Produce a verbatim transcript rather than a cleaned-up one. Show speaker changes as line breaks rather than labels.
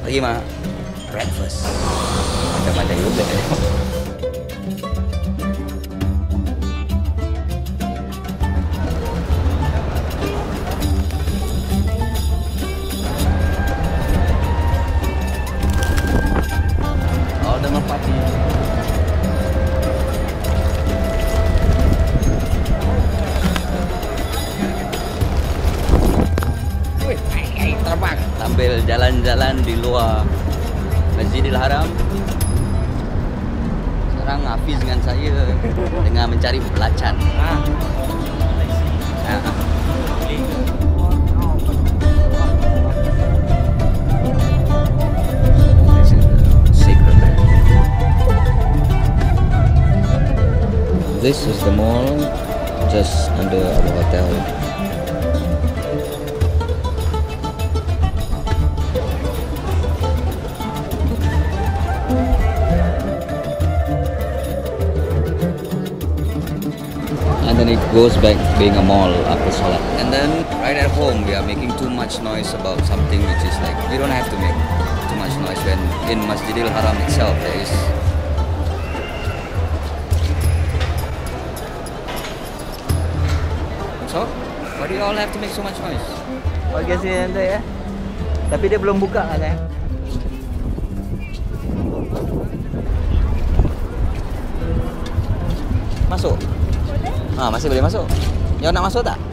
Pergi mah breakfast. Macam-macam juga. All the merpati. Wih, ai terbang. Sambil jalan-jalan di luar Masjidil Haram. Sekarang Hafiz dengan saya tengah mencari belacan. Ah. Ah. This is the mall just under our hotel. And then it goes back being a mall after Salat. And then right at home we are making too much noise about something which is like, we don't have to make too much noise when in Masjidil Haram itself there is. So, why do you all have to make so much noise? Bagi sini anda ya. Tapi dia belum buka kan ya? Masuk? Ah, masih boleh masuk. Yang nak masuk tak?